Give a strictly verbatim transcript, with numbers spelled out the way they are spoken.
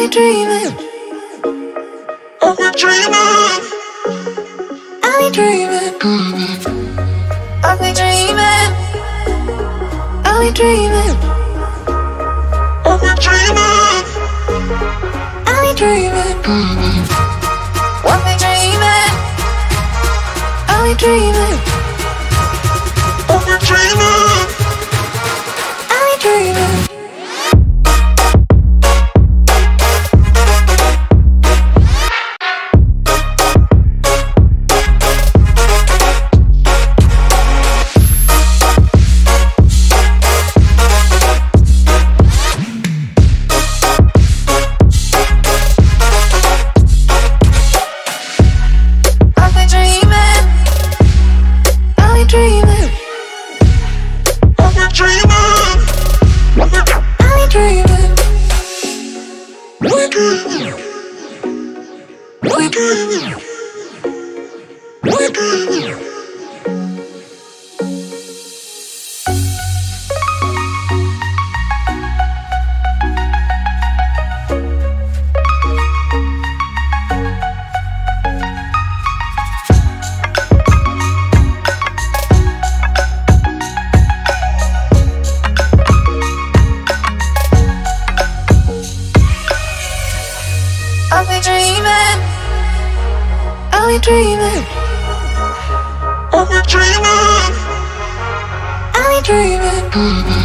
be dreaming. I'll be dreaming. I'll be dreaming. I'll be dreaming. I'll be dreaming. I'll be dreaming. I'll be dreaming. I'll be dreaming. I'll be dreaming. I'll be dreaming. I'll be dreaming. I'll be dreaming. I'll be dreaming. I'll be dreaming. I'll be dreaming.